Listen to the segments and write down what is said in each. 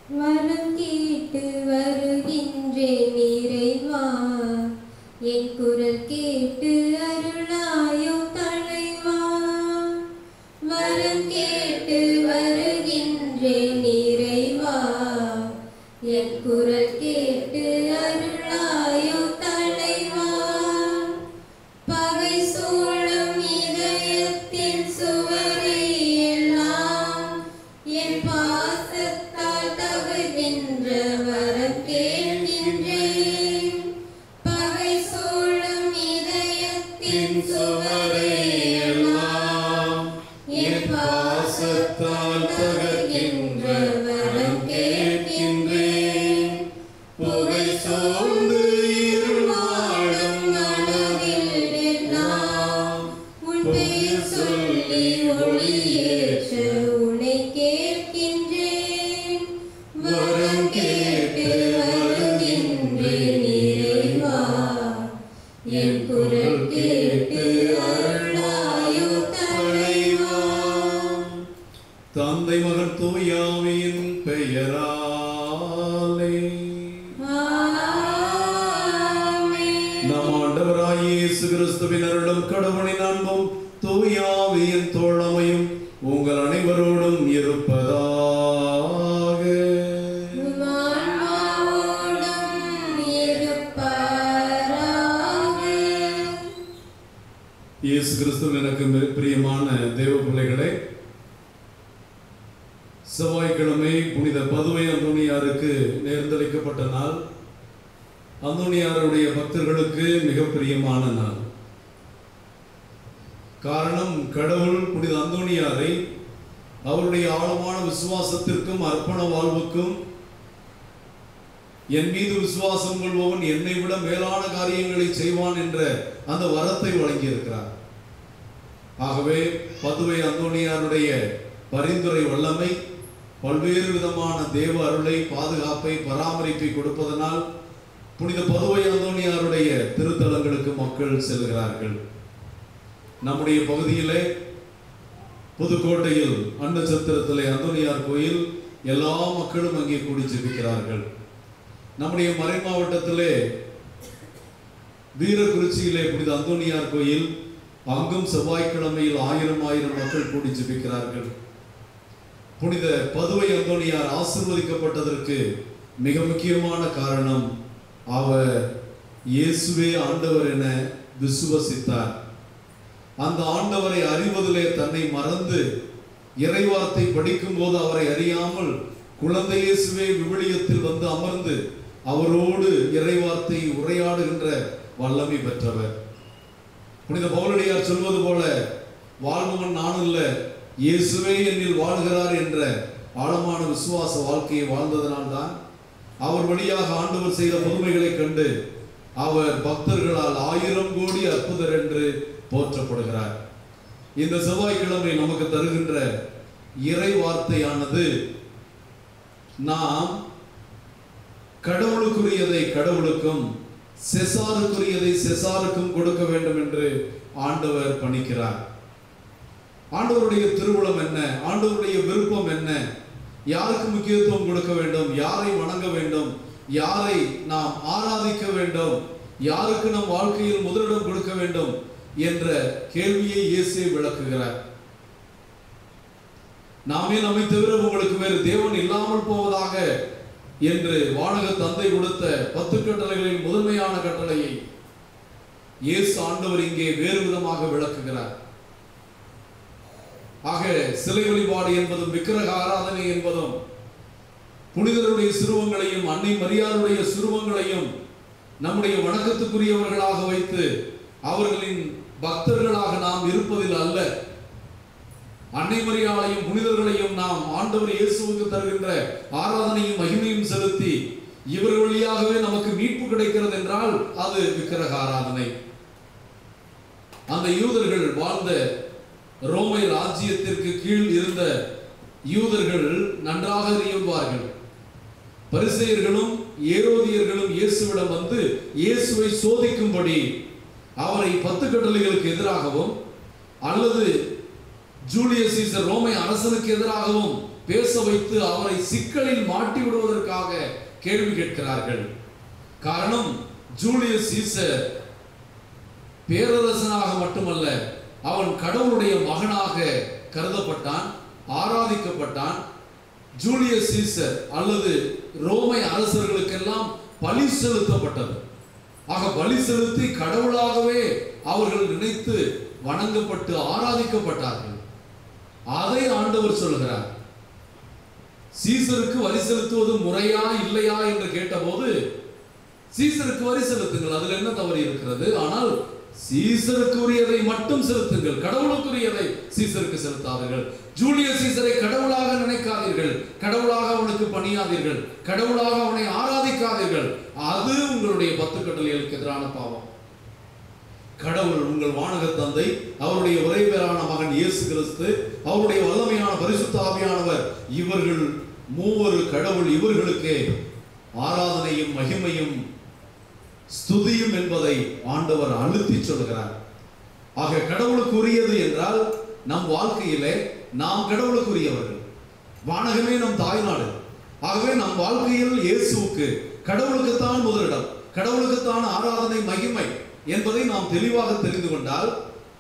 வரம் கேட்டு வருகின்றேன் இறைவா, என் குரல் கேட்டு அருளாயோ தலைவா. வரம் கேட்டு வருகின்றேன் இறைவா, என் குரல் கேட்டு அருளாயோ தலைவா. பகை சூழும் இதயத்தின் சுவரை எல்லாம் என் பாசத்தால் தகுகின்ற வரம் கேட்கின்றேன். பகை சூழும் இதயத்தின் சுவரை எல்லாம் என் பாசத்தால் தகுகின்ற வரம் கேட்கின்றேன். புகை சூழ்ந்து இருள் வாழும் மனதில் எல்லாம் உன் பெயர் சொல்லி ஒளியேற்ற உனை கேட்கின்றேன். வரம் கேட்டு வருகின்றேன் இறைவா, என் குரல் கேட்டு அருளாயோ தலைவா. தந்தை மகன் தூயாவின் பெயராலே நம் ஆண்டவராகிய இயேசு கிறிஸ்துவின் அருளும் கடவுளின் அன்பும் தூயாவின் தோழமையும் உங்கள் அனைவரோடும் இருப்பதாக. இயேசு கிறிஸ்துவின் எனக்கு பிரியமான தேவ பிள்ளைகளே, செவ்வாய்க்கிழமை புனித பதுவை அந்தோணியாருக்கு நேர்ந்தளிக்கப்பட்ட நாள். அந்தோணியாருடைய பக்தர்களுக்கு மிக பிரியமான நாள். காரணம், கடவுள் புனித அந்தோணியாரை அவருடைய ஆழமான விசுவாசத்திற்கும் அர்ப்பண வாழ்வுக்கும், என் மீது விசுவாசம் கொள்பவன் என்னை விட மேலான காரியங்களை செய்வான் என்ற அந்த வரத்தை வழங்கியிருக்கிறார். ஆகவே பதுவை அந்தோணியாருடைய பரிந்துரை வல்லமை பல்வேறு விதமான தேவ அருளை, பாதுகாப்பை, பராமரிப்பை கொடுப்பதனால் புனித பதுவை அந்தோணியாருடைய திருத்தலங்களுக்கு மக்கள் செல்கிறார்கள். நம்முடைய பகுதியிலே புதுக்கோட்டையில் அன்னச்சத்திரத்திலே அந்தோணியார் கோயில், எல்லா மக்களும் அங்கே கூடி ஜெபிக்கிறார்கள். நம்முடைய மறை மாவட்டத்திலே வீரக்குறிச்சியிலே புனித அந்தோணியார் கோயில், அங்கும் செவ்வாய்க்கிழமையில் ஆயிரம் மக்கள் கூடி ஜெபிக்கிறார்கள். புனித பதுவை அந்தோணியார் ஆசீர்வதிக்கப்பட்டதற்கு மிக முக்கியமான காரணம், அவர் இயேசுவே ஆண்டவர் என விசுவசித்தார். அந்த ஆண்டவரை அறிவதிலே தன்னை மறந்து இறைவார்த்தை படிக்கும் போது அவரை அறியாமல் குழந்தை இயேசுவே விவிலியத்தில் வந்து அமர்ந்து அவரோடு இறைவார்த்தை உரையாடுகின்ற வல்லமை பெற்றவர். புனித பவுலடியார் சொல்வது போல, வாழ்பவன் நான் அல்ல, இயேசுவே என்னில் வாழ்கிறார் என்ற ஆழமான விசுவாச வாழ்க்கையை வாழ்ந்ததனால்தான் அவர் வழியாக ஆண்டவர் செய்த புதுமைகளை கண்டு அவர் பக்தர்களால் 1000 கோடி அற்புதர் என்று போற்றப்படுகிறார். இந்த செவ்வாய்க்கிழமை நமக்கு தருகின்ற இறை வார்த்தையானது, நாம் கடவுளுக்குரியதை கடவுளுக்கும், செசாருக்குரியதை செசாருக்கும் கொடுக்க வேண்டும் என்று ஆண்டவர் பணிக்கிறார். ஆண்டவருடைய திருவுளம் என்ன, ஆண்டவருடைய விருப்பம் என்ன, யாருக்கு முக்கியத்துவம் கொடுக்க வேண்டும், யாரை வணங்க வேண்டும், யாரை நாம் ஆராதிக்க வேண்டும், யாருக்கு நம் வாழ்க்கையில் முதலிடம் கொடுக்க வேண்டும் என்ற கேள்வியை இயேசு விளக்குகிறார். நாமே நம்மை தவிர உங்களுக்கு வேறு தேவன் இல்லாமல் போவதாக என்று வானக தந்தை கொடுத்த 10 கட்டளைகளின் முதன்மையான கட்டளையை இயேசு ஆண்டவர் இங்கே வேறு விதமாக விளக்குகிறார். ஆக சிலை வழிபாடு என்பதும் விக்கிரக ஆராதனை என்பதும் புனிதருடைய சிறுவங்களையும் அன்னை மரியாளுடைய சிறுவங்களையும் நம்முடைய வணக்கத்துக்குரியவர்களாக வைத்து அவர்களின் பக்தர்களாக நாம் இருப்பதில் அல்ல, அன்னை மரியாளையும் புனிதர்களையும் நாம் ஆண்டவர் இயேசுவுக்கு தருகின்ற ஆராதனையும் மகிமையும் செலுத்தி இவர் வழியாகவே நமக்கு மீட்பு கிடைக்கிறது என்றால் அது விக்கிரக ஆராதனை. அந்த யூதர்கள் வாழ்ந்த ரோமை ராஜ்யத்திற்கு கீழ் இருந்த யூதர்கள் நன்றாக அறிவார்கள். பரிசேயர்களும் ஏரோதியர்களும் இயேசுவிடம் வந்து இயேசுவை சோதிக்கும்படி அவரை 10 கட்டளைகளுக்கு எதிராகவும் அல்லது ஜூலியஸ் சீசர் ரோமை அரசனுக்கு எதிராகவும் பேச வைத்து அவரை சிக்கலில் மாட்டி விடுவதற்காக கேள்வி கேட்கிறார்கள். காரணம், ஜூலியஸ் சீசர் பேரரசனாக மட்டுமல்ல, அவன் கடவுளுடைய மகனாக கருதப்பட்டான், ஆராதிக்கப்பட்டான். ஜூலியஸ் சீசர் அல்லது ரோமை அரசர்களுக்கெல்லாம் பலி செலுத்தப்பட்டது. ஆக பலி செலுத்தி கடவுளாகவே அவர்கள் நினைத்து வணங்கப்பட்டு ஆராதிக்கப்பட்டார்கள். அதை ஆண்டவர் சொல்கிறார். சீசருக்கு வரி செலுத்துவது முறையா இல்லையா என்று கேட்டபோது, சீசருக்கு வரி செலுத்துங்கள், அதில் என்ன தவறு இருக்கிறது? ஆனால் சீசருக்கு உரியதை மட்டும் செலுத்துங்கள், கடவுளுக்குரியதை சீசருக்கு செலுத்தாதீர்கள். ஜூலியஸ் சீசரை கடவுளாக நினைக்காதீர்கள், கடவுளாக அவனுக்கு பணியாதீர்கள், கடவுளாக அவனை ஆராதிக்காதீர்கள். அது உங்களுடைய 10 கட்டளைகளுக்கு எதிரான பாவம். கடவுள் உங்கள் வானக தந்தை, அவருடைய ஒரே பேரான மகன் இயேசு கிறிஸ்து, அவருடைய வல்லமையான பரிசுத்த ஆவியானவர், இவர்கள் மூவரு கடவுள், இவர்களுக்கே ஆராதனையும் மகிமையும் ஸ்துதியும் என்பதை ஆண்டவர் அழுத்தி சொல்கிறார். ஆக கடவுளுக்கு உரியது என்றால் நம் வாழ்க்கையிலே நாம் கடவுளுக்குரியவர்கள். வானகமே நம் தாய்நாடு. ஆகவே நம் வாழ்க்கையில் இயேசுவுக்கு, கடவுளுக்குத்தான் முதலிடம், கடவுளுக்குத்தான் ஆராதனை மகிமை என்பதை நாம் தெளிவாக தெரிந்து கொண்டால்,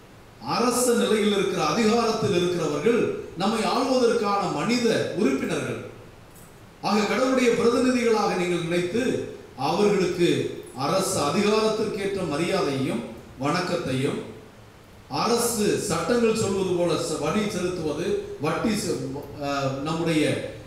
அரச நிலையில் இருக்கிற அதிகாரத்தில் இருக்கிறவர்கள் நம்மை ஆள்வதற்கான மனித உறுப்பினர்கள். ஆக கடவுளுடைய பிரதிநிதிகளாக நீங்கள் நினைத்து அவர்களுக்கு அரசு அதிகாரத்திற்கேற்ற மரியாதையும் வணக்கத்தையும், அரசு சட்டங்கள் சொல்வது போல வரி செலுத்துவது, வட்டி, நம்முடைய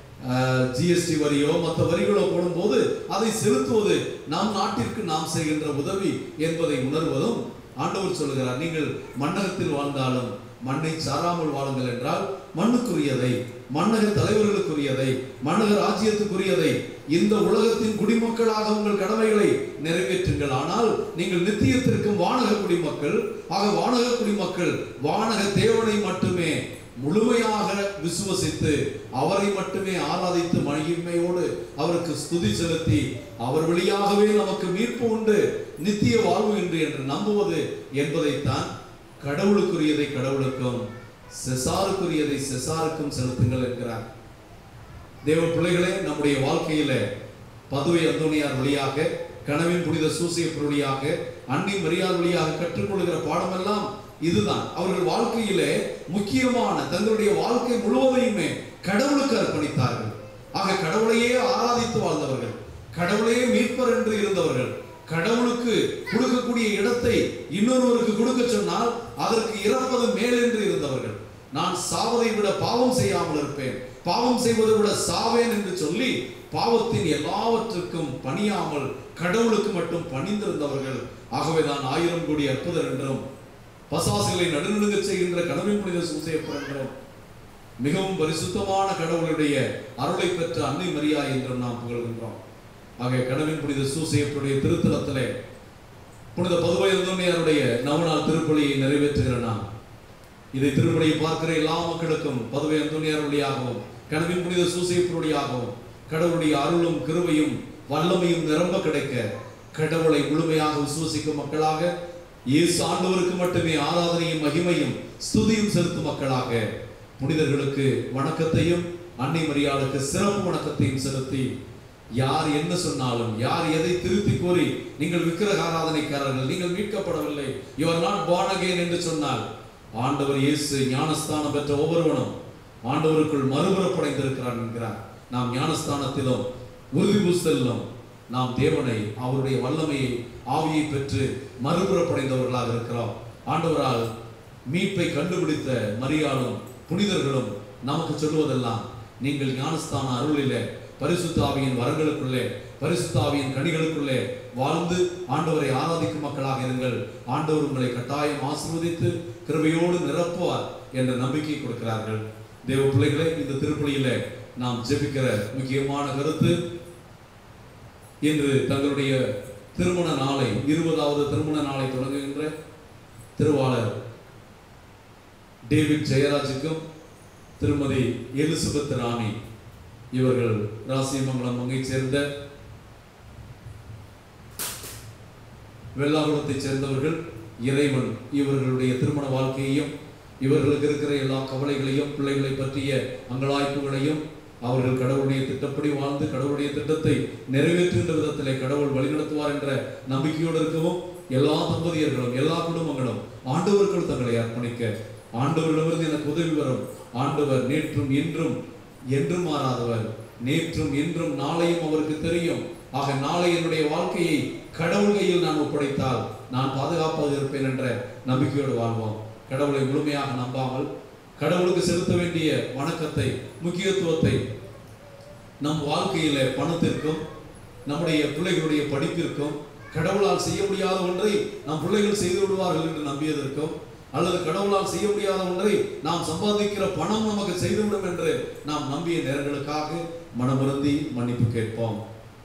ஜிஎஸ்டி வரியோ மற்ற வரிகளோ போடும்போது அதை செலுத்துவது நம் நாட்டிற்கு நாம் செய்கின்ற உதவி என்பதை உணர்வதும் ஆண்டவர் சொல்லுகிறார். நீங்கள் மன்னகத்தில் வாழ்ந்தாலும் மண்ணை சாராமல் வாழுங்கள் என்றால், மண்ணுக்குரியதை, மன்னக தலைவர்களுக்குரியதை, மன்னக ராஜ்யத்துக்குரியதை, இந்த உலகத்தின் குடிமக்களாக உங்கள் கடமைகளை நிறைவேற்றுங்கள். ஆனால் நீங்கள் நித்தியத்திற்கும் வானக குடிமக்கள். ஆக வானக குடிமக்கள் வானக தேவனை மட்டுமே முழுமையாக விசுவசித்து அவரை மட்டுமே ஆராதித்து மகிமையோடு அவருக்கு ஸ்துதி செலுத்தி அவர் வழியாகவே நமக்கு மீட்பு உண்டு, நித்திய வாழ்வு உண்டு என்று நம்புவது என்பதைத்தான் கடவுளுக்குரியதை கடவுளுக்கும், செசாருக்குரியதை செசாருக்கும் செலுத்துங்கள் என்கிறார். தேவ பிள்ளைகளே, நம்முடைய வாழ்க்கையில பதுவை அந்தோனியார் வழியாக, கனவின் புனித சூசையப்பர் வழியாக, அன்னி மரியாள் வழியாக கற்றுக்கொள்கிற பாடமெல்லாம் இதுதான். அவர்கள் வாழ்க்கையிலே முக்கியமான தங்களுடைய வாழ்க்கை முழுவதையுமே கடவுளுக்கு அர்ப்பணித்தார்கள். ஆக கடவுளையே ஆராதித்து வாழ்ந்தவர்கள், கடவுளையே மீட்பர் என்று இருந்தவர்கள், கடவுளுக்கு கொடுக்கக்கூடிய இடத்தை இன்னொருவருக்கு கொடுக்க சொன்னால் அதற்கு இறப்பது மேல் என்று இருந்தவர்கள். நான் சாவதை விட பாவம் செய்யாமல் இருப்பேன், பாவம் செய்வதை விட சாவேன் என்று சொல்லி பாவத்தின் எல்லாவற்றுக்கும் பணியாமல் கடவுளுக்கு மட்டும் பணிந்திருந்தவர்கள். ஆகவேதான் 1000 கோடி அற்புதர் என்றும், பசாசுகளை நடுநடுங்க செய்கின்ற கனவின் புனித சூசையப்பர் என்றும், மிகவும் பரிசுத்தமான கடவுளுடைய அருளை பெற்ற அன்னை மரியா என்றும் நாம் புகழ்கின்றோம். ஆக கனவின் புனித சூசையப்பருடைய திருத்தலத்திலே புனித பதுவை அந்தோனியாருடைய நவநாள் திருப்பலியை நிறைவேற்றுகிற நாம், இதை திருப்பலியை பார்க்கிற எல்லா மக்களுக்கும் பதுவை அந்தோனியார் வழியாகவும் கனவின் புனித சூசையப்பர் வழியாகவும் கடவுளுடைய அருளும் கிருபையும் வல்லமையும் நிரம்ப கிடைக்க, கடவுளை முழுமையாக விசுவசிக்கும் மக்களாக, இயேசு ஆண்டவருக்கு மட்டுமே ஆராதனையும் மகிமையும் ஸ்துதியும் செலுத்தும் மக்களாக, புனிதர்களுக்கு வணக்கத்தையும் அன்னை மரியாளுக்கு சிறப்பு வணக்கத்தையும் செலுத்தி, யார் என்ன சொன்னாலும், யார் எதை திருத்தி கூறி நீங்கள் விக்கிரக ஆராதனைக்காரர்கள், நீங்கள் மீட்கப்படவில்லை, you are not born again என்று சொன்னால், ஆண்டவர் இயேசு ஞானஸ்தானம் பெற்ற ஒவ்வொருவனும் ஆண்டவருக்குள் மறுபுறப்படைந்திருக்கிறான் என்கிறார். நாம் ஞானஸ்தானத்திலும் உறுதி பூசலிலும் நாம் தேவனை, அவருடைய வல்லமையை, ஆவியை பெற்று மறுபுறப்படைந்தவர்களாக இருக்கிறோம். ஆண்டவரால் மீட்பை கண்டுபிடித்த மரியாளும் புனிதர்களும் நமக்கு சொல்லுவதெல்லாம், நீங்கள் ஞானஸ்தான அருளிலே பரிசுத்த ஆவியின் வரங்களுக்குள்ளே, பரிசுத்த ஆவியின் கனிகளுக்குள்ளே வாழ்ந்து ஆண்டவரை ஆராதிக்கும் மக்களாக இருங்கள். ஆண்டவர் உங்களை கட்டாயம் ஆசீர்வதித்து கிருபையோடு நிரப்புவார் என்ற நம்பிக்கை கொடுக்கிறார்கள். தேவ பிள்ளைகளே, இந்த திருப்பலியில நாம் ஜெபிக்கிற முக்கியமான கருத்து, இன்று தங்களுடைய திருமண நாளை, 20வது திருமண நாளை தொடங்குகின்ற திருவாளர் டேவிட் ஜெயராஜுக்கும் திருமதி எலிசபெத் ராணி, இவர்கள் ராசிமங்கலம் மங்கை சேர்ந்த வெள்ளாகுளத்தை சேர்ந்தவர்கள். இறைவன் இவர்களுடைய திருமண வாழ்க்கையையும், இவர்களுக்கு இருக்கிற எல்லா கவலைகளையும், பிள்ளைகளை பற்றிய அங்கலாய்ப்புகளையும் அவர்கள் கடவுளுடைய திட்டப்படி வாழ்ந்து கடவுளுடைய திட்டத்தை நிறைவேற்றுகின்ற விதத்திலே கடவுள் வழிநடத்துவார் என்ற நம்பிக்கையோடு இருக்கவும் எல்லா தம்பதியர்களும் எல்லா குடும்பங்களும் ஆண்டவர்கள் தங்களை அர்ப்பணிக்க ஆண்டவரிடமிருந்து எனக்கு உதவி வரும். ஆண்டவர் நேற்றும் இன்றும் என்றும் மாறாதவர், நேற்றும் இன்றும் நாளையும் அவருக்கு தெரியும். ஆக நாளை என்னுடைய வாழ்க்கையை கடவுள் கையில் நான் ஒப்படைத்தால் நான் பாதுகாப்பாக இருப்பேன் என்ற நம்பிக்கையோடு வாழ்வோம். கடவுளை முழுமையாக நம்பாமல் கடவுளுக்கு செலுத்த வேண்டிய வணக்கத்தை முக்கியத்துவத்தை நம் வாழ்க்கையில பணத்திற்கும் நம்முடைய பிள்ளைகளுடைய படிப்பிற்கும் கடவுளால் செய்ய முடியாத ஒன்றை நம் பிள்ளைகள் செய்து விடுவார்கள் என்று நம்பியதற்கும் அல்லது கடவுளால் செய்ய முடியாத ஒன்றை நாம் சம்பாதிக்கிற பணம் நமக்கு செய்துவிடும் என்று நாம் நம்பிய நேரங்களுக்காக மனமுருந்தி மன்னிப்பு கேட்போம்.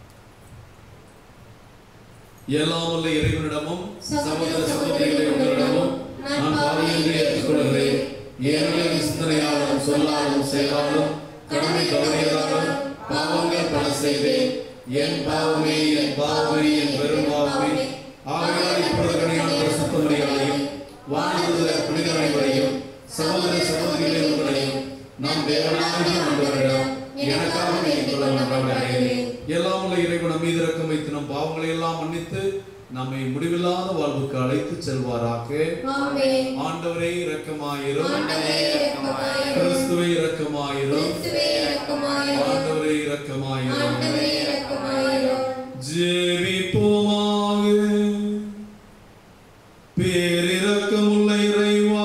எல்லாம் வல்ல இறைவனிடமும் சகோதர சகோதரிகளிடமும் நான் பாவியென்று ஏற்றுக்கொள்கிறேன். ஏனெனில் சிந்தனையாலும் சொல்லாலும் செயலாலும் கடமை தவறியதாலும் பாவங்கள் பல செய்தேன். என் பாவமே என் பாவமே என் பெரும் பாவமே. ஆகையால் இப்பொழுது பரிசுத்த மரியாதையும் வானதூதர் புனிதர் அனைவரையும் சகோதர சகோதரிகளே உங்களையும் நம் தேவனாகிய ஆண்டவரிடம் எனக்காக வேண்டிக் கொள்ள மன்றாடுகிறேன். எல்லாம் உள்ள இறைவன் நம் மீது இரக்கம் வைத்து நம் பாவங்களை எல்லாம் மன்னித்து நம்மை முடிவில்லாத வாழ்வுக்கு அழைத்து செல்வாராக. ஆண்டவரே இரக்கமாயிரும். கிறிஸ்துவே இரக்கமாயிரும். ஆண்டவரே இரக்கமாயிரும். ஜெபிப்போமாக. பேரிரக்கமுள்ள இறைவா,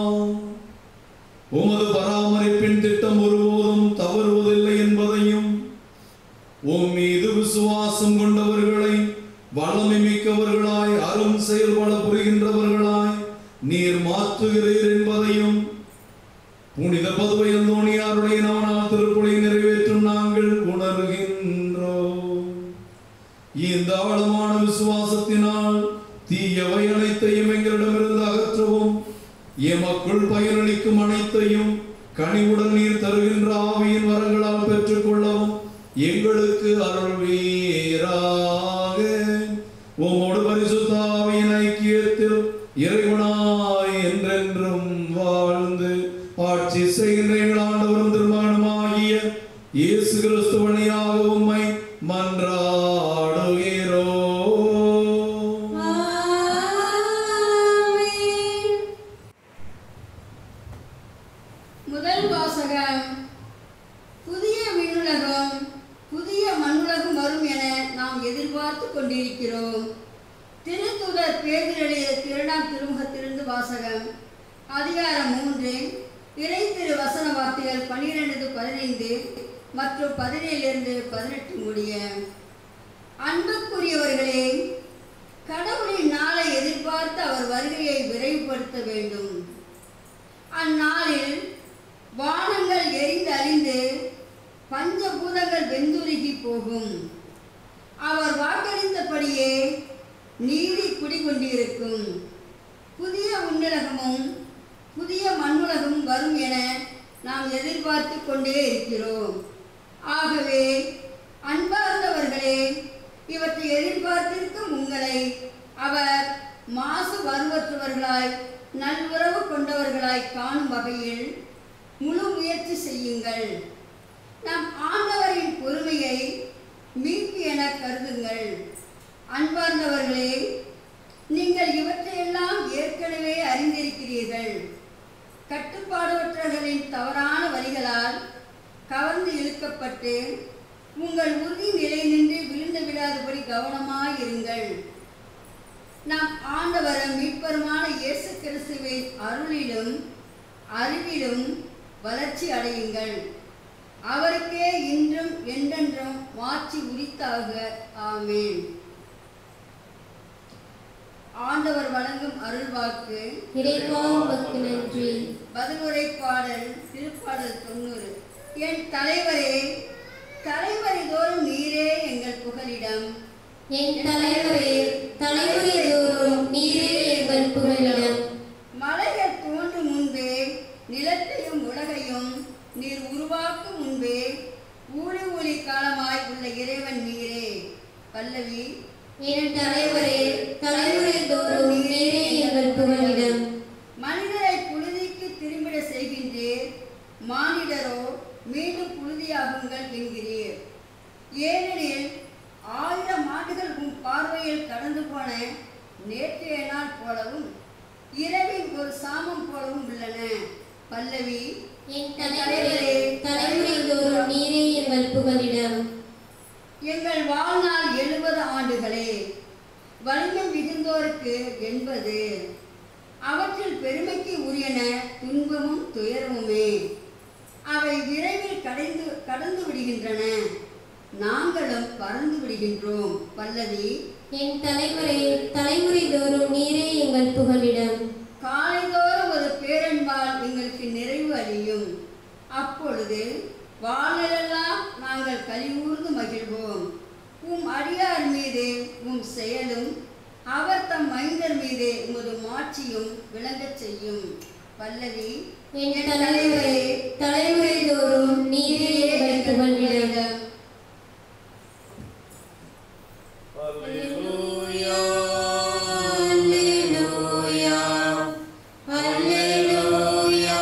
உமது பராமரிப்பின் திட்டம் ஒருபோதும் தவறுவதில்லை என்பதையும் உம் மீது விசுவாசம் கொண்டவர்களை வல்லமை மிக்கவர்களாய் அரும் செயல்பட புரிகின்றவர்களாய் நீர் மாற்றுகிறீர் என்பதையும் புனித பதுவை அந்தோணியாருடைய நாவல் திருப்பலியை நிறைவேற்றும் நாங்கள் உணர்கின்றோம். இந்த ஆழமான விசுவாசத்தினால் தீயவை அனைத்தையும் எங்களிடமிருந்து அகற்றவும் எமக்குள் பயனளிக்கும் அனைத்தையும் கனிவுடன் நீர் தருகின்ற ஆவியின் வரங்களால் பெற்றுக் கொள்ளவும் எங்களுக்கு அருள்வீராக. உம்மோடு பரிசுத்த ஆவியின் ஐக்கியத்தில் இறைவனாய் என்றென்றும் வாழ்ந்து ஆட்சி செய்கின்ற எங்கள் ஆண்டவரும் திருமகனுமாகிய இயேசு கிறிஸ்து வழியாக உம்மை மன்றாடுகிறோம். முதல் வாசகம். புதிய விண்ணுலகம் புதிய மண்ணுலகம் வரும் என நாம் எதிர்பார்த்து கொண்டிருக்கிறோம். திருத்தூதர் பேதுரு எழுதிய 2ஆம் திருமுகத்திலிருந்து வாசகம். அதிகாரம் 3 இறை திரு வசன வார்த்தைகள் 12-15 மற்றும் 17-18 முடிய. அன்புக்குரியவர்களே, கடவுளின் நாளை எதிர்பார்த்து அவர் வருகையை விரைவுபடுத்த வேண்டும். அந்நாளில் வானங்கள் எரிந்து அழிந்து பஞ்சபூதங்கள் வெந்துருகி போகும். அவர் வாக்களித்தபடியே நீதி குடிகொண்டிருக்கும். புதிய விண்ணுலகமும் புதிய மண்ணுலகமும் வரும் என நாம் எதிர்பார்த்து கொண்டே இருக்கிறோம். ஆகவே அன்பார்ந்தவர்களே, இவற்றை எதிர்பார்த்திருக்கும் உங்களை அவர் மாசு வருவற்றவர்களாய் நல்வுறவு கொண்டவர்களாய் காணும் வகையில் முழு முயற்சி செய்யுங்கள். நம் ஆண்டவரின் பொறுமையை மீட்பு என கருதுங்கள். அன்பார்ந்தவர்களே, நீங்கள் இவற்றையெல்லாம் ஏற்கனவே அறிந்திருக்கிறீர்கள். கட்டுப்பாடற்றவர்களின் தவறான வழிகளால் கவர்ந்து இழுக்கப்பட்டு உங்கள் உறுதி நிலை நின்று விழுந்து விடாதபடி கவனமாயிருங்கள். நம் ஆண்டவரும் மீட்பருமான இயேசு கிறிஸ்துவின் அருளிலும் அறிவிலும் வளர்ச்சி அடையுங்கள். அவருக்கே இன்றும் என்றென்றும் மாட்சி உரித்தாக. ஆமென். ஆண்டவர் வழங்கும் அருள்வாக்கு. இறைவாவுக்கு நன்றி. பதிலுரை பாடல். திருப்பாடல் 90. என் தலைவரே, தலைவரை தோறும் நீரே எங்கள் புகலிடம். என் தலைவரே, தலைவரை தோறும் நீரே எங்கள் புகலிடம். மலைகள் தோன்றும் முன்பே நிலத்தையும் உலகையும் நீர் உருவாக்கும் முன்பே ஊழி ஊழி காலமாய் உள்ள இறைவன் நீரே. பல்லவி. என் தலைவரே, தலைவரை தோறும் நீரே எங்கள் புகலிடம். மனிதரை புழுதிக்கு திரும்பிட செய்கின்றீர். மானிடரோ மீண்டும் புழுதியாகுங்கள் ஏனெனில் 1000 ஆண்டுகள் உன் பார்வையில் கடந்து போன நேற்றைய நாள் போலவும் இரவின் ஒரு சாமம் போலவும் உள்ளன. பல்லவி. என் தலைவரே, தலைமுறை தோறும் நீரே எங்கள் புகலிடம். எங்கள் வாழ்நாள் 70 ஆண்டுகளே, வலிமை மிகுந்தோருக்கு 80. அவற்றில் பெருமைக்கு உரியன துன்பமும் துயரமுமே. அவை விரைவில் கடந்து விடுகின்றன, நாங்களும் பறந்து விடுகின்றோம். பல்லவி. என் தலைவரே, தலைமுறை தோறும் நீரே எங்கள் புகலிடம். காலைதோறும் ஒரு பேரன்பால் எங்களுக்கு நிறைவு அடையும். அப்பொழுது வாழ்நாளெல்லாம் நாங்கள் கலிகூர்ந்து மகிழ்வோம். உம் அடியார் மீது உம் செயலும் அவர் தம் மைந்தர் மீது உமது மாட்சியும் விளங்கச் செய்யும். பல்லவி. என் தலைவரே, தலைமுறை தோறும் நீரே எங்கள் புகலிடம். Alleluia, Alleluia, Alleluia,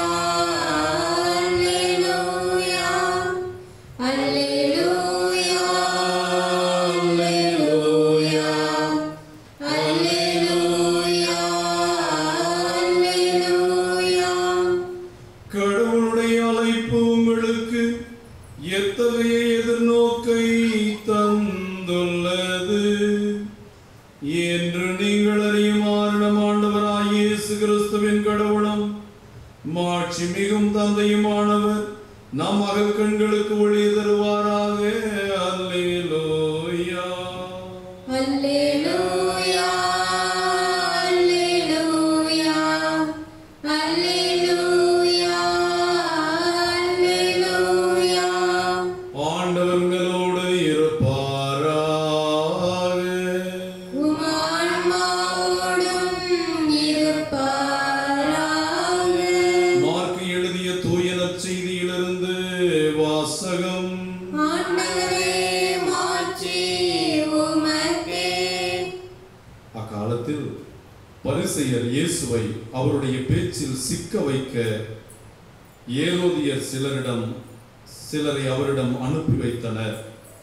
Alleluia, Alleluia, Alleluia, Alleluia, Alleluia. கடவுளுடைய அழைப்பு உங்களுக்கு எத்தகைய எதிர்நோக்கை தந்துள்ளது என்று நீங்கள் அறியுமாறு நம் ஆண்டவராகிய இயேசு கிறிஸ்துவின் கடவுளும் மாட்சி மிகும் தந்தையுமானவர் நம் அகக்கண்களுக்கு ஒளி தருவாராக. அல்லேலூயா. Alleluia, Alleluia, Alleluia, Alleluia. ஆண்டவர்களோடு இருப்பாராக. உம் ஆன்மாவோடும் இருப்பாராக. மார்க்கு எழுதிய தூய நற்செய்தியிலிருந்து வாசகம். ஆண்டவரே, மாட்சி உமக்கே. அக்காலத்தில் பரிசேயர் இயேசுவை அவருடைய பேச்சில் சிக்க வைக்க ஏரோதியர் சிலரை அவரிடம் அனுப்பி வைத்தனர்.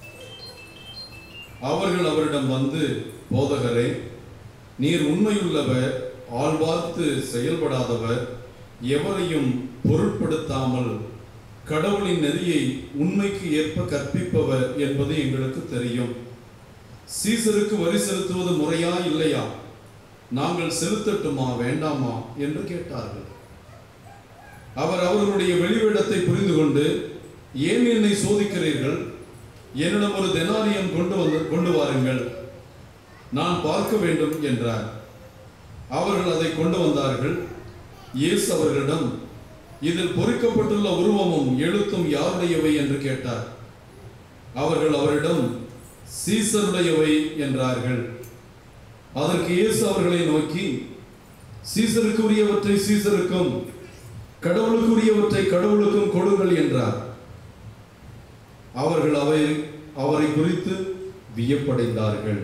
அவர்கள் அவரிடம் வந்து, போதகரே, நீர் உண்மையுள்ளவர், ஆள்வார்த்து செயல்படாதவர், எவரையும் பொருட்படுத்தாமல் கடவுளின் நெறியை உண்மைக்கு ஏற்ப கற்பிப்பவர் என்பது எங்களுக்கு தெரியும். சீசருக்கு வரி செலுத்துவது முறையா இல்லையா? நாங்கள் செலுத்தட்டுமா வேண்டாமா என்று கேட்டார்கள். அவர் அவர்களுடைய வெளிவேடத்தை புரிந்து கொண்டு, ஏன் என்னை சோதிக்கிறீர்கள்? என்னிடம் ஒரு தெனாரியம் கொண்டு வாருங்கள், நான் பார்க்க வேண்டும் என்றார். அவர்கள் அதை கொண்டு வந்தார்கள். இயேசு அவர்களிடம், இதில் பொறிக்கப்பட்டுள்ள உருவமும் எழுத்தும் யாருடையவை என்று கேட்டார். அவர்கள் அவரிடம், சீசருடையவை என்றார்கள். அதற்கு இயேசு அவர்களை நோக்கி, சீசருக்கு உரியவற்றை சீசருக்கும் கடவுளுக்கு உரியவற்றை கடவுளுக்கும் கொடுங்கள் என்றார். அவர்கள் அவரை குறித்து வியப்படைந்தார்கள்.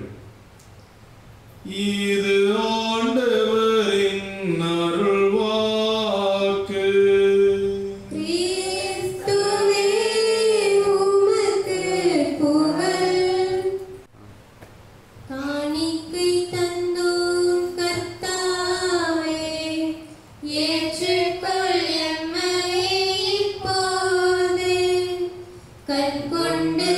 இது ஆண்டவரின் அருள்வாக்கு. கிறிஸ்துவே, உமக்கு புகழ். காணிக்கை தந்தோம் கர்த்தாவே, ஏற்றுக்கொள் எம்மையை இப்போது. கண்கொண்டு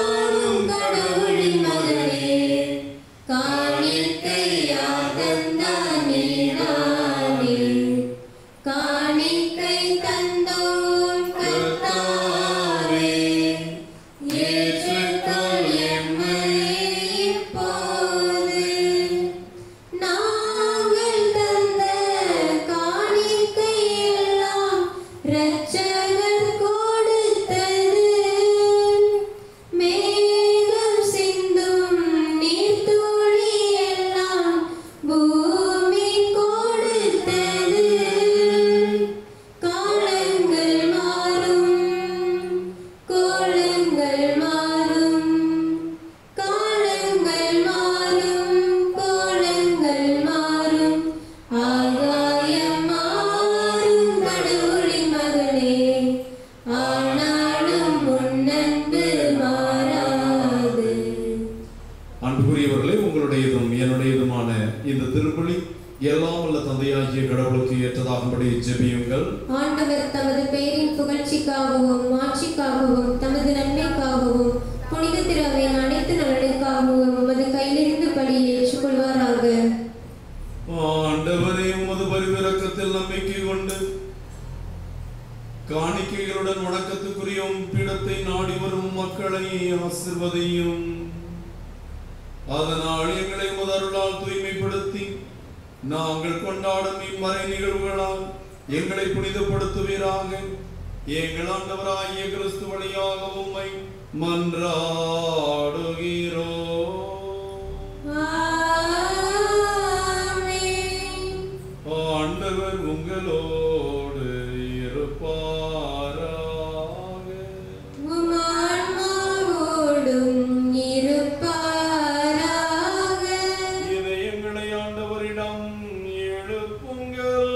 பாரும் கடவுளின் மகனே, காணிக்கையாய் தந்தாய் ஆகும்படி ஜெபியுங்கள். ஆண்டவர் தமது பெயரின் புகழ்ச்சிக்காகவும் மாட்சிக்காகவும் தமது நன்மைக்காகவும் புனித திருவையின் அனைத்து நலனுக்காகவும் உமது கையிலிருந்து பலி ஏற்றுக்கொள்வாராக. ஆண்டவரே, உமது பரிவிரக்கத்தில் நம்பிக்கை கொண்டு காணிக்கைகளுடன் வணக்கத்துக்குரிய பீடத்தை நாடி வரும் மக்களை ஆசிர்வதியும். அதனால் எங்களை உமது அருளால் தூய்மைப்படுத்தி நாங்கள் கொண்டாடும் இம்மறை நிகழ்வுகளால் எங்களை புனிதப்படுத்துவீராக. எங்கள் ஆண்டவராகிய கிறிஸ்து வழியாக உம்மை மன்றாடுகிறோம். ஆண்டவர் உங்களோடு இருப்பாராக. இதயங்களை ஆண்டவரிடம் எழுப்புங்கள்.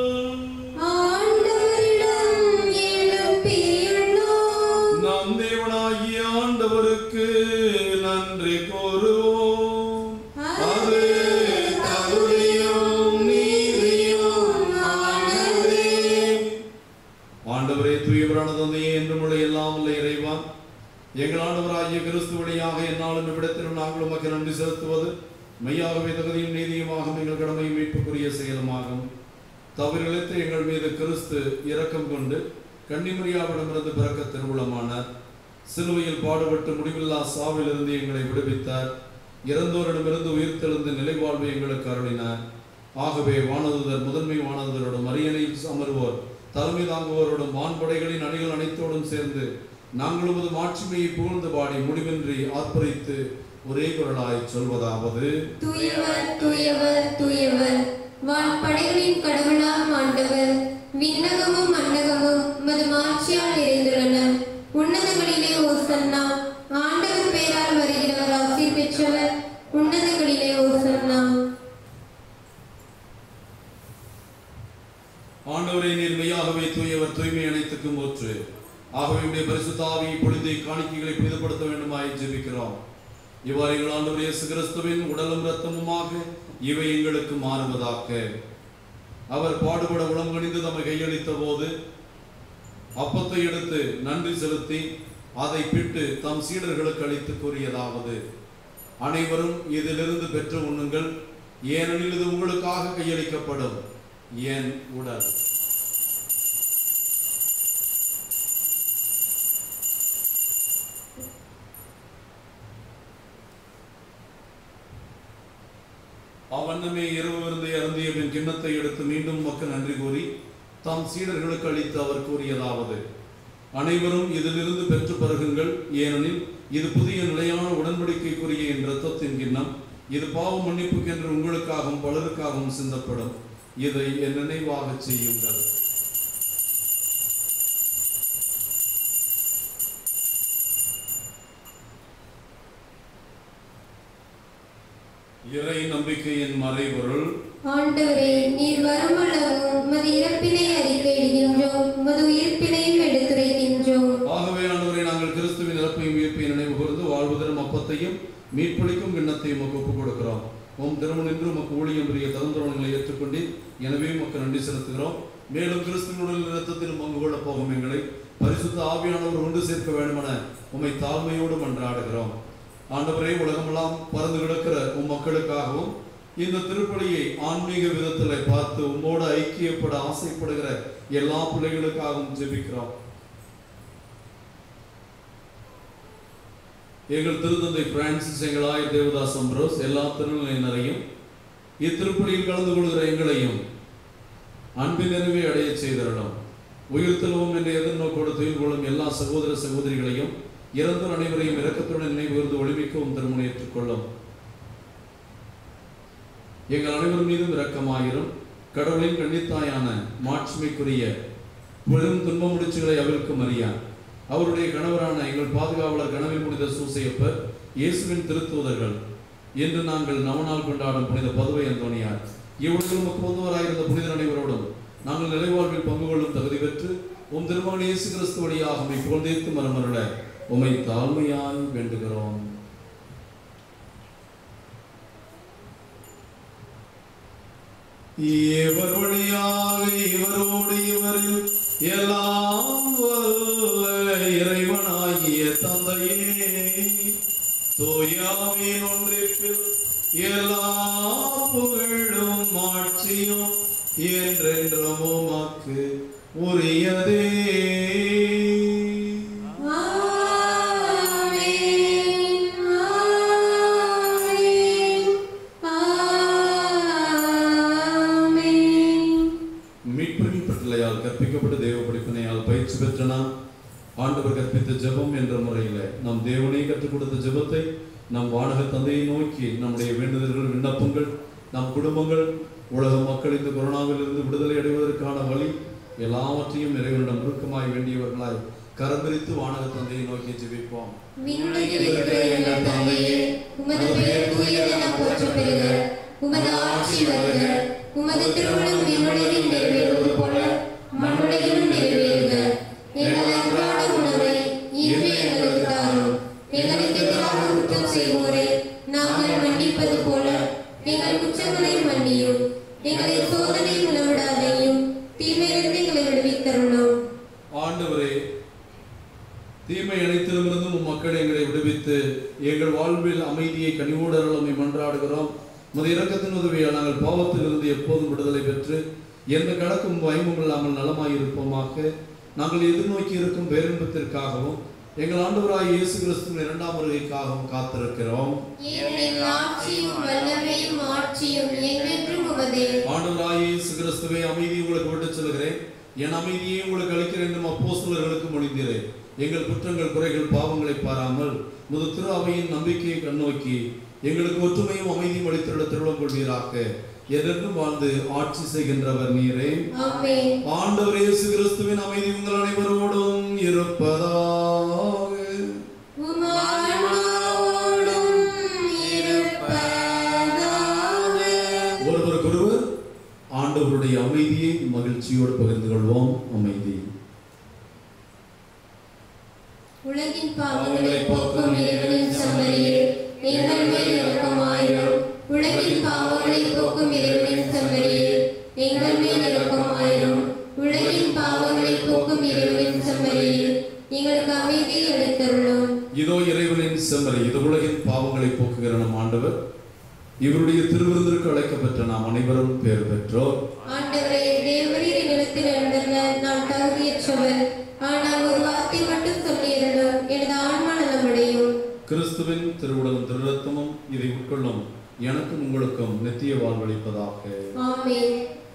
நம் தேவனாகிய ஆண்டவருக்கு நன்றி கூறுவோம். அது தகுதியும் நீதியும் ஆனதே. ஆண்டவரே, தூயவரான தந்தையே, என்றும் உள்ள எல்லாம் உள்ள இறைவா, எங்கள் ஆண்டவராகிய கிறிஸ்து வழியாக என்னாலும் இவ்விடத்திலும் நாங்கள் உமக்கு நன்றி செலுத்துவது மெய்யாகவே தகுதியும் நீதியுமாகும், எங்கள் கடமையும் மீட்புக்குரிய செயலுமாகும். தவறிழைத்து எங்கள் மீது கிறிஸ்து இரக்கம் கொண்டு கன்னிமரியாவிடமிருந்து பிறக்க திருவுளமானார். சிலுவையில் பாடுபட்டு முடிவில்லா சாவிலிருந்து எங்களை விடுவித்தார். இறந்தோரிடமிருந்து உயிர்த்தெழுந்து நிலைவாழ்வை எங்களுக்கு அருளினார். ஆகவே வானதூதர் முதன்மை வானதூதரோடும் அரியணையில் அமர்வோர் தலைமை தாங்குவோரோடும் வான்படைகளின் அணிகள் அனைத்தோடும் சேர்ந்து நாங்கள் உமது மாட்சிமையை புகழ்ந்து பாடி முடிவின்றி ஆர்ப்பரித்து ஒரே குரலாய் சொல்வதாவது: தூயவர் தூயவர் தூயவர், வான்படைகளின் கடவுளாம் ஆண்டவர். விண்ணகமும் மண்ணகமும் உமது மாட்சியால் நிறைந்துள்ளன. உன்னதங்களிலே ஓசன்னா. ஆண்டவர் பெயரால் வருகிறவர் ஆசீர் பெற்றவர். உன்னதங்களிலே ஓசன்னா. ஆண்டவரே, நீர் மெய்யாகவே தூயவர், தூய்மை அனைத்துக்கும் ஊற்று. ஆகவே உடைய பரிசுத்த ஆவியை பொழிந்து காணிக்கைகளை புனிதப்படுத்த வேண்டுமாய் ஜெபிக்கிறோம். இவ்வாறு எங்கள் ஆண்டவர் இயேசு கிறிஸ்துவின் உடலும் இரத்தமுமாக இவை எங்களுக்கு மாறுவதாக. அவர் பாடுபட உளங்கணிந்து தம்மை கையளித்த போது அப்பத்தை எடுத்து நன்றி செலுத்தி அதை பிட்டு தம் சீடர்களுக்கு அளித்து கூறியதாவது: அனைவரும் இதிலிருந்து பெற்று உண்ணுங்கள், ஏனெனில் இது உங்களுக்காக கையளிக்கப்படும் என் உடல். அவ்வண்ணமே இரவு விருந்தை அருந்திய பின் கிண்ணத்தை எடுத்து மீண்டும் மக்கள் நன்றி கூறி தாம் சீடர்களுக்கு அளித்து அவர் கூறியதாவது: அனைவரும் இதிலிருந்து பெற்று பருகுங்கள், ஏனெனில் இது புதிய நிலையான உடன்படிக்கைக்குரிய என் இரத்தத்தின் கிண்ணம். இது பாவ மன்னிப்புக்கென்று உங்களுக்காகவும் பலருக்காகவும் சிந்தப்படும். இதை என் நினைவாக செய்யுங்கள். இறை நம்பிக்கையின் மறைபொருள். ஆண்டவரே, நீர் வருமளவும் உமது இறப்பினை அறிக்கையிடுகின்றோம், உமது உயிர்ப்பினையும் எடுத்துரைக்கின்றோம். ஆகவே ஆண்டவரே, நாங்கள் கிறிஸ்துவின் இறப்பையும் உயிர்ப்பையும் நினைவு கூர்ந்து வாழ்வுதரும் அப்பத்தையும் மீட்பளிக்கும் கிண்ணத்தையும் உமக்கு ஒப்புக் கொடுக்கிறோம். உம் திருமணம் என்று உமக்கு ஊழியம் புரிய தகுந்தவர்களை ஏற்றுக்கொண்டு எனவே உமக்கு நன்றி செலுத்துகிறோம். மேலும் கிறிஸ்துவின் இரத்தத்தில் பங்கு கொள்ள போகும் எங்களை பரிசுத்த ஆவியானவர் ஒன்று சேர்க்க வேண்டுமென உம்மை தாழ்மையோடு மன்றாடுகிறோம். ஆண்டவரே, உலகமெல்லாம் பறந்து கிடக்கிற உம் மக்களுக்காகவும் இந்த திருப்பலியை ஆன்மீக விதத்தில் பார்த்து உம்மோடு ஐக்கியப்பட ஆசைப்படுகிற எல்லா பிள்ளைகளுக்காகவும் ஜெபிக்கிறோம். எங்கள் திருத்தந்தை பிரான்சிஸ், எங்கள் ஆயர் தேவதாஸ் அம்ப்ரோஸ், எல்லா திருநிலையினரையும் இத்திருப்பலியில் கலந்து கொள்கிற எங்களையும் அன்பின் நிறைவை அடைய செய்திடலாம். உயிர்த்தெழுவோம் என்று எதிர்நோக்கோடு துயில் கொள்ளும் எல்லா சகோதர சகோதரிகளையும் இறந்தோர் அனைவரையும் இரக்கத்துடன் நினைவுகூர்ந்து ஒளிமிக்கவும் திருமணம் ஏற்றுக்கொள்ளும். எங்கள் அனைவர் மீதும் இரக்கமாயிரும். கடவுளின் கன்னித்தாயான மாட்சிமைக்குரிய பெரும் துன்ப முடிச்சுகளை அவிழ்க்கும் மரியா, அவருடைய கணவரான எங்கள் பாதுகாவலர் கனவில் புனித சூசையப்பர், இயேசுவின் திருத்தூதர்கள், இன்று நாங்கள் நவநாள் கொண்டாடும் புனித பதுவை அந்தோனியார், இவ்வுலகில் பொதுவராயிருந்த புனிதர் அனைவரோடும் நாங்கள் நிலைவாழ்வில் பங்கு கொள்ளும் தகுதி பெற்று உம் திருமகன் இயேசு கிறிஸ்து வழியாக உம்மை புகழ்ந்தேத்து மரமருள உம்மை தாழ்மையாய் வேண்டுகிறோம். இவர் வழியாக இவரோடு இவரில் எல்லாம் வல்ல இறைவனாகிய தந்தையே, தூயாவின் ஒன்றிப்பில் எல்லா புகழும் ஆட்சியும் என்றென்றும் உமக்கு உரியதே. கற்பிக்கப்பட்ட தேவ படிப்பினையால் பயிற்சி பெற்ற நாம் ஆண்டவர் கற்பித்த ஜெபம் என்ற முறையில் நம் தேவனை கற்றுக் கொடுத்த ஜெபத்தை நம் வானக தந்தையை நோக்கி நம்முடைய வேண்டுதல்கள், விண்ணப்பங்கள், நம் குடும்பங்கள், உலக மக்கள் இந்த கொரோனாவிலிருந்து விடுதலை அடைவதற்கான வழி எல்லாவற்றையும் இறைவனிடம் நெருக்கமாய் வேண்டியவர்களாய் கரம்பிரித்து வானக தந்தையை நோக்கி ஜெபிப்போம். உமது ஆட்சி வருக, உமது திருவுளம் விண்ணுலகில் நிறைவேறுவது போல மண்ணுலகிலும் நிறைவேறுக. எங்கள் அன்றாட உணவை இன்று எங்களுக்கு தாரும். எங்களுக்கு எதிராக குற்றம் செய்வோரை நாங்கள் மன்னிப்பது போல எங்கள் குற்றங்களை மன்னியும். எங்களை சோதனை உணவிடாதையும் தீமையிலிருந்து எங்களை விடுவித்தருளும். ஆண்டவரே, தீமை அனைத்திலுமிருந்தும் மக்கள் எங்களை விடுவித்து எங்கள் வாழ்வில் அமைதியை கனிவோடு அருளமை மன்றாடுகிறோம். உமது இரக்கத்தின் உதவியால் நாங்கள் பாவத்திலிருந்து எப்போதும் விடுதலை பெற்று எந்த கணக்கும் பயமும் இல்லாமல் நலமாயிருப்போமாக. நாங்கள் எதிர்நோக்கி இருக்கும் பேரின்பத்திற்காகவும் எங்கள் ஆண்டவராய் இயேசு கிறிஸ்துவின் இரண்டாம் வருகைக்காகவும் காத்திருக்கிறோம். ஆண்டவராய் இயேசு கிறிஸ்துவை அமைதி உங்களுக்கு விட்டுச் செல்கிறேன், என் அமைதியை உங்களுக்கு அளிக்கிறேன் என்றும் அப்போஸ்தலர்களுக்கு மொழிந்தீரேன். எங்கள் குற்றங்கள், குறைகள், பாவங்களை பாராமல் முது திரு அவையின் நம்பிக்கையை கண்ணோக்கி எங்களுக்கு ஒற்றுமையும் அமைதியும் அளித்திருட திருவிழம் கொள்வீராக. என்றும் வாழ்ந்து ஆட்சி செய்கின்றவர் நீரே. ஆண்டவர் இயேசு கிறிஸ்துவின் அமைதி உங்கள் அனைவரோடும் இருப்பதாக. ஒருவருக்கொருவர் ஆண்டவருடைய அமைதியை மகிழ்ச்சியோடு பகிர்ந்து கொள்வோம். அமைதி. உலகின் பாவங்களை போக்கும் இறைவனின் செம்மறியே, எங்கள் மேல் இரக்கமாயிரும். உலகின் பாவங்களை போக்கும் இறைவனின் செம்மறியே, எங்கள் மேல் இரக்கமாயிரும். உலகின் பாவங்களை போக்கும் இறைவனின் செம்மறியே, எங்களுக்கு அமைதியை அளித்தருளும். இதோ இறைவனின் செம்மறி, இது உலகின் பாவங்களை போக்குகிற நம் ஆண்டவர். இவருடைய திருவிருந்திற்கு அழைக்கப்பட்ட நாம் அனைவரும் பேர் பெற்றோர். ஆண்டவரே, தேவரீர் நிலத்தில் எழுந்தருள நான் தகுதியற்றவர். ஆனால் ஒரு வார்த்தை மட்டும் சொல்லியிருந்தோம், எனது ஆன்மா நலமடையும். கிறிஸ்துவின் திருவுடலும் திருரத்தமும் இதை உட்கொள்ளும் எனக்கும் உங்களுக்கும் நித்திய வாழ்வளிப்பதாக. ஆமென்.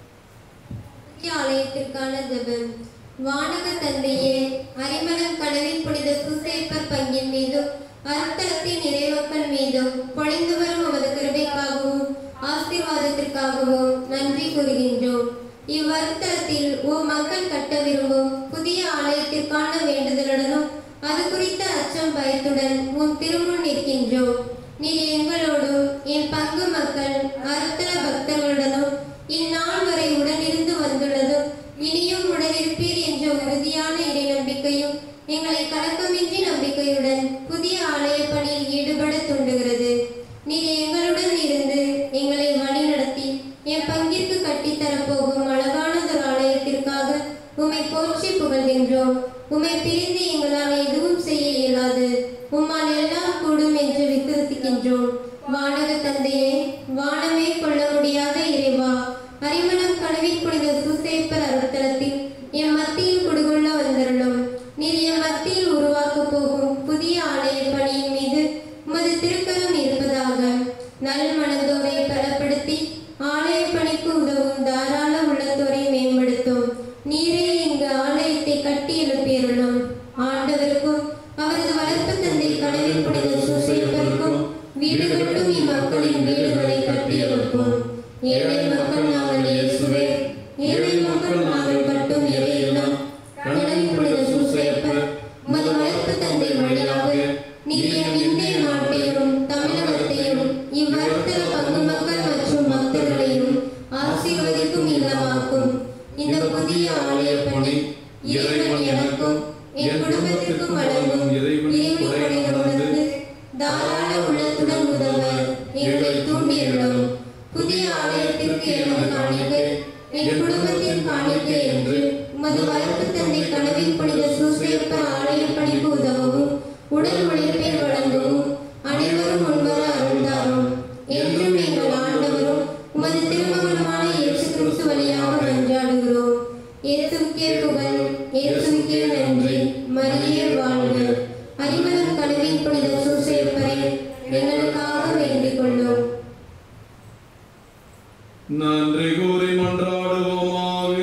ஆலயத்திற்கான ஜெபம். வானக தந்தையே, அரிமளம் கனவின் புனித சூசேப்பர் பங்கின் மீதும் அருட்தலத்தின் இறைமக்கள் மீதும் பொழிந்து வரும் உமது கிருபைக்காகவும் ஆசீர்வாதத்திற்காகவும் நன்றி கூறுகின்றோம். இவ்வருத்தலத்தில் மக்கள் கட்ட விரும்பும் புதிய ஆலயத்திற்கான வேண்டுதலுடனும் அது குறித்த அச்சம் பயத்துடன் உன் திருமுன் நிற்கின்றோம். நீர் எங்களோடும் என் பங்கு மக்கள் அருத்தல பக்தர்களுடனும் இந்நாள் வரை உடனிருந்து வந்துள்ளதும் இனியும் உடனிருப்பீர் என்ற உறுதியான இறை நம்பிக்கையும் எங்களை கலக்கமின்றி நம்பிக்கையுடன் புதிய ஆலய பணியில் ஈடுபட தூண்டுகிறது. நீர் எங்களுடன் இருந்து எங்களை வழி நடத்தி என் பங்கிற்கு கட்டித்தரப்போகும் அழகானதொரு ஆலயத்திற்காக உம்மை போற்றி புகழ்கின்றோம். உம்மை பிரிந்து எங்களால் எதுவும் செய்ய இயலாது. உம்மால் எல்லாம் கூடும் என்று விசுவசிக்கின்றோம். வானக தந்தையே, வானமே கொள்ள முடியாத இறைவா, அரிமளம் கனவின் புனித சூசேப்பர் அருட்தலத்தில் எம் மத்தியில் குடிகொள்ள வந்தருளும். நீர் எம் மத்தியில் உருவாக்க போகும் புதிய ஆலய பணியின் மீது உமது திருக்கரம் இருப்பதாக. நல் மனதோரை பலப்படுத்தி ஆலய பணிக்கு உதவும் தாராள உள்ளத்தோரை மேம்படுத்தும். நீரே இங்கு ஆலயத்தை கட்டி எழுப்பியருளும். ஆண்டவருக்கும் அவரது வளர்ப்பு தந்தை கனவின் புனித சூசேப்பருக்கும் வீடு கட்டும் இம்மக்களின் வீடுகளை கட்டியலும் வளர்ப்பு தந்தை கனவில் புனித சூசையப்பர் ஆலய பணிக்கு உதவவும் உடல் உழைப்பை வழங்கவும் அனைவரும் முன்வர அருள்தாரும். என்றும் எங்கள் ஆண்டவரும் உமது திருமகனுமான இயேசு கிறிஸ்து வழியாக மன்றாடுகிறோம். இயேசுவுக்கே புகழ், இயேசுவுக்கே நன்றி. மரியே வாழ்க. அறிமகன் கனவின் புனித சூசையப்பரை எங்களுக்காக வேண்டிக் கொள்ளும். நன்றி கூறி மன்றாடுவோமாக.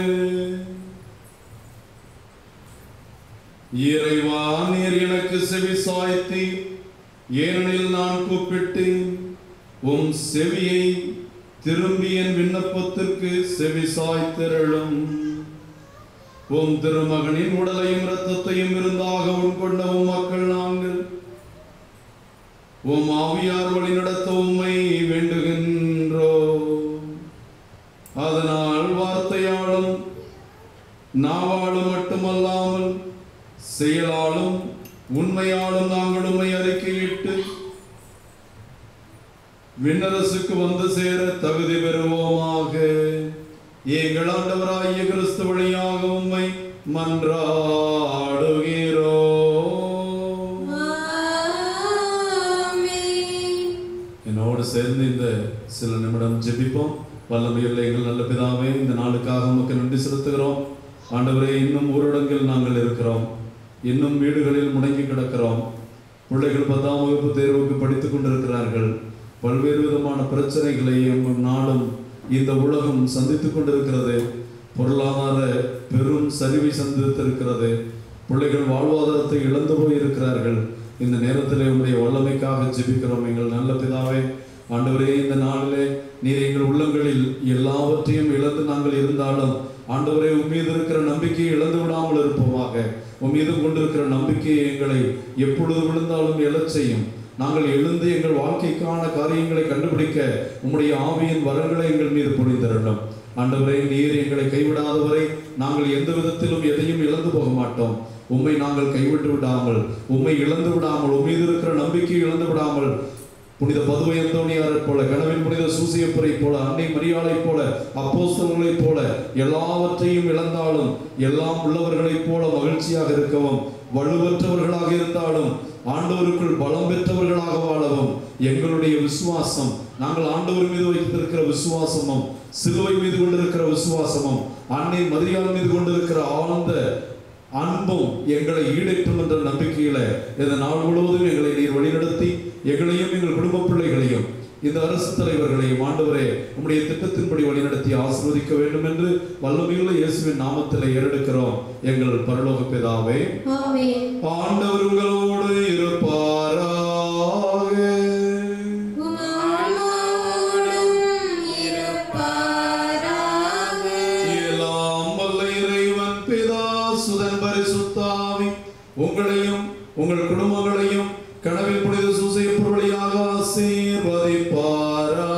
இறைவா, நீர் எனக்கு செவி சாய்த்தீர், ஏனெனில் நான் கூப்பிட்டேன். உம் செவியை திரும்பி என் விண்ணப்பத்திற்கு செவி சாய்த்திரளும். உம் திருமகனின் உடலையும் இரத்தத்தையும் விருந்தாக உட்கொண்ட உம் மக்கள் நாங்கள் உம் ஆவியார் வழி நடத்த உம்மை வேண்டுகின்றோம். அதனால் வார்த்தையாலும் நாவாலும் மட்டுமல்லாமல் செயலாலும் உண்மையாலும் நாங்கள் உம்மை அறிக்கையிட்டு விண்ணரசுக்கு வந்து சேர தகுதி பெறுவோமாக. எங்கள் ஆண்டவராகிய கிறிஸ்து வழியாக உம்மை மன்றாடுகிறோம். என்னோடு சேர்ந்து இந்த சில நிமிடம் ஜெபிப்போம். வல்லமையுள்ள எங்கள் நல்ல பிதாவே, இந்த நாளுக்காக உமக்கு நன்றி செலுத்துகிறோம். ஆண்டவரே, இன்னும் ஊரடங்கில் நாங்கள் இருக்கிறோம், இன்னும் வீடுகளில் முடங்கி கிடக்கிறோம். பிள்ளைகள் 10ஆம் வகுப்பு தேர்வுக்கு படித்துக் கொண்டிருக்கிறார்கள். பல்வேறு விதமான பிரச்சனைகளையும் நாளும் இந்த உலகம் சந்தித்துக் கொண்டிருக்கிறது. பொருளாதார பெரும் சரிவை சந்தித்திருக்கிறது. பிள்ளைகள் வாழ்வாதாரத்தை இழந்து போயிருக்கிறார்கள். இந்த நேரத்தில் உங்களுடைய வல்லமைக்காக ஜெபிக்கிறோம். எங்கள் நல்ல பிதாவே, ஆண்டவரே, இந்த நாளிலே நீர் எங்கள் உள்ளங்களில் எல்லாவற்றையும் இழந்து நாங்கள் இருந்தாலும் ஆண்டவரே, உம்மீது இருக்கிற நம்பிக்கையை இழந்து விடாமல் இருப்போமாக. உம்மீது கொண்டிருக்கிற நம்பிக்கையை எங்களை எப்பொழுது விழுந்தாலும் எழச் செய்யும். நாங்கள் எழுந்து எங்கள் வாழ்க்கைக்கான காரியங்களை கண்டுபிடிக்க உம்முடைய ஆவியின் வரங்களை எங்கள் மீது பொழிந்தரணும். ஆண்டவரே, நீர் எங்களை கைவிடாதவரை நாங்கள் எந்த விதத்திலும் எதையும் இழந்து போக மாட்டோம். உம்மை நாங்கள் கைவிட்டு விடாமல், உம்மை இழந்து விடாமல், உம்மீது இருக்கிற நம்பிக்கையை இழந்து விடாமல், புனித பதுவை அந்தோணியாரைப் போல, கனவின் புனித சூசையப்பரை போல, அன்னை மரியாளைப் போல, அப்போஸ்தலர்களைப் போல எல்லாவற்றையும் இழந்தாலும் எல்லாம் உள்ளவர்களைப் போல மகிழ்ச்சியாக இருக்கவும், வலுவற்றவர்களாக இருந்தாலும் ஆண்டவருக்குள் பலம் பெற்றவர்களாக வாழவும் எங்களுடைய விசுவாசம், நாங்கள் ஆண்டவர் மீது வைத்திருக்கிற விசுவாசமும், சிலுவை மீது கொண்டிருக்கிற விசுவாசமும், அன்னை மரியாள் மீது கொண்டிருக்கிற ஆழ்ந்த அன்பும் எங்களை ஈடேற்றும் என்ற நம்பிக்கையில இந்த நாள் முழுவதும் எங்களை நீர் வழிநடத்தி எங்களையும் எங்கள் குடும்ப பிள்ளைகளையும் இந்த அரசு தலைவர்களையும் ஆண்டவரே உம்முடைய திட்டத்தின்படி வழிநடத்தி ஆசீர்வதிக்க வேண்டும் என்று வல்லமையுள்ள இயேசுவின் நாமத்தில் ஏறெடுக்கிறோம் எங்கள் பரலோக பிதாவே. ஆமென். ஆண்டவர் உங்களோடு இருப்பாராக. எல்லாம் வல்ல இறைவன் பிதா, சுதன், பரிசுத்தாவி உங்களையும் உங்கள் குடும்பங்களையும் கனவில் புனித சூசையப்பர் வழியாக ஆசீர்வதிப்பாராக.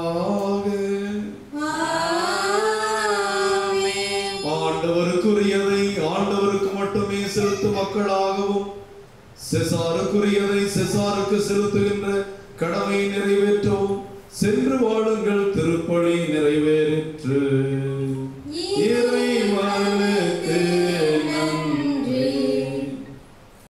ஆண்டவருக்குரியதை ஆண்டவருக்கு மட்டுமே செலுத்தும் மக்களாகவும், செசாருக்குரியதை செசாருக்கு செலுத்துகின்ற கடமையை நிறைவேற்றவும் சென்று வாழுங்கள். திருப்பலி நிறைவேறிற்று.